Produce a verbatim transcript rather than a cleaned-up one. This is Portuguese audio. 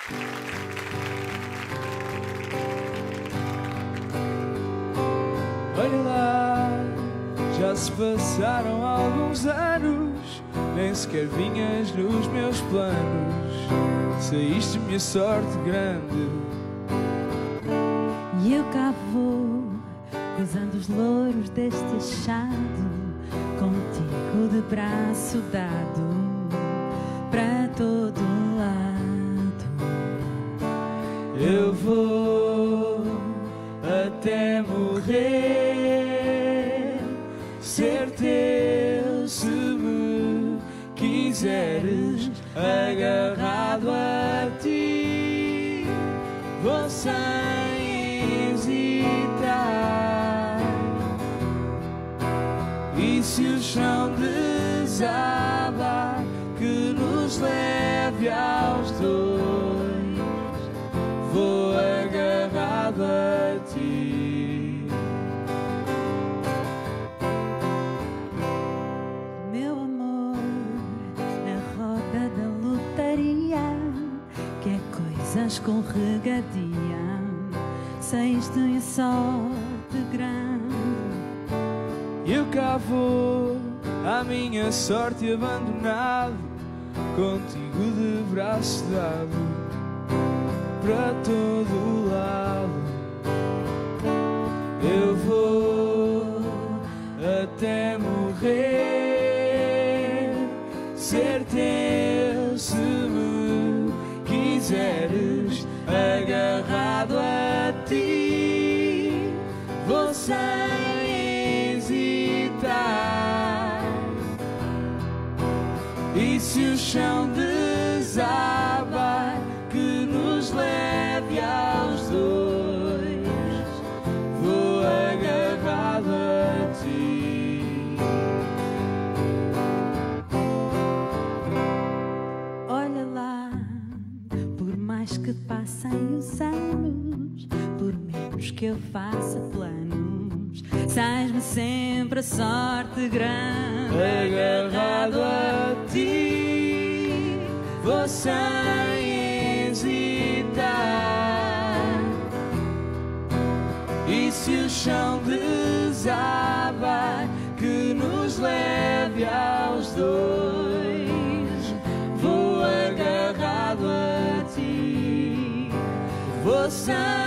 Olha lá, já se passaram alguns anos, nem sequer vinhas nos meus planos. Saíste minha sorte grande e eu cá vou, cruzando os louros deste achado, contigo de braço dado para todo lado. Eu vou até morrer, ser teu se me quiseres, agarrado a ti, vou sem hesitar. E se o chão desabar, que nos leve aos dois, vou agarrado a ti. Meu amor, na roda da lotaria, que é coisa escorregadia, saíste em sorte grande. Eu cá vou, à minha sorte abandonado, contigo de braço dado para todo lado. Eu vou até morrer, ser teu se me quiseres, agarrado a ti, vou sem hesitar. E se o chão desabar, que nos leve aos dois, vou agarrado a ti. Olha lá, por mais que passem os anos, por menos que eu faça planos, sais-me sempre a sorte grande. Agarrado a ti, vou sem hesitar. E se o chão desabar, que nos leve aos dois, vou agarrado a ti, vou sem